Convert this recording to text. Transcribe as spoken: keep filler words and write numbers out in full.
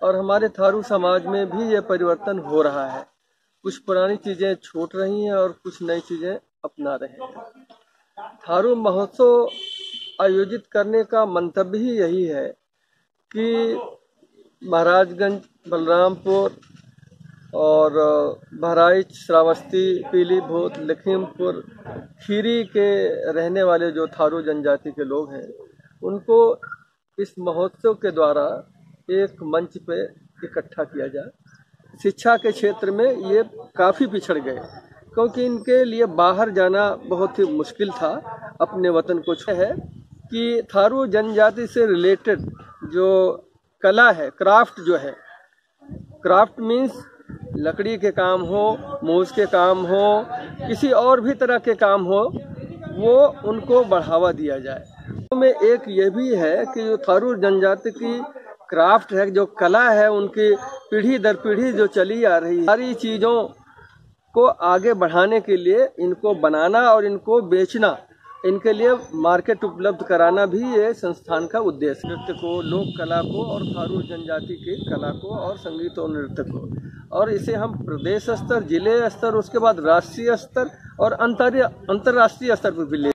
और हमारे थारू समाज में भी ये परिवर्तन हो रहा है। कुछ पुरानी चीज़ें छूट रही हैं और कुछ नई चीज़ें अपना रहे हैं। थारू महोत्सव आयोजित करने का मंतव्य ही यही है कि महाराजगंज, बलरामपुर और बहराइच, श्रावस्ती, पीलीभूत, लखीमपुर खीरी के रहने वाले जो थारू जनजाति के लोग हैं, उनको इस महोत्सव के द्वारा एक मंच पे इकट्ठा किया जाए। शिक्षा के क्षेत्र में ये काफ़ी पिछड़ गए, क्योंकि इनके लिए बाहर जाना बहुत ही मुश्किल था। अपने वतन को है कि थारू जनजाति से रिलेटेड जो कला है, क्राफ्ट जो है, क्राफ्ट मीन्स लकड़ी के काम हो, मूस के काम हो, किसी और भी तरह के काम हो, वो उनको बढ़ावा दिया जाए। तो में एक ये भी है कि जो थारू जनजाति की क्राफ्ट है, जो कला है, उनकी पीढ़ी दर पीढ़ी जो चली आ रही है, सारी चीज़ों को आगे बढ़ाने के लिए इनको बनाना और इनको बेचना, इनके लिए मार्केट उपलब्ध कराना भी ये संस्थान का उद्देश्य। नृत्य को, लोक कला को और थारू जनजाति की कला को और संगीत और नृत्य को, और इसे हम प्रदेश स्तर, जिले स्तर, उसके बाद राष्ट्रीय स्तर और अंतर्राष्ट्रीय स्तर पर भी ले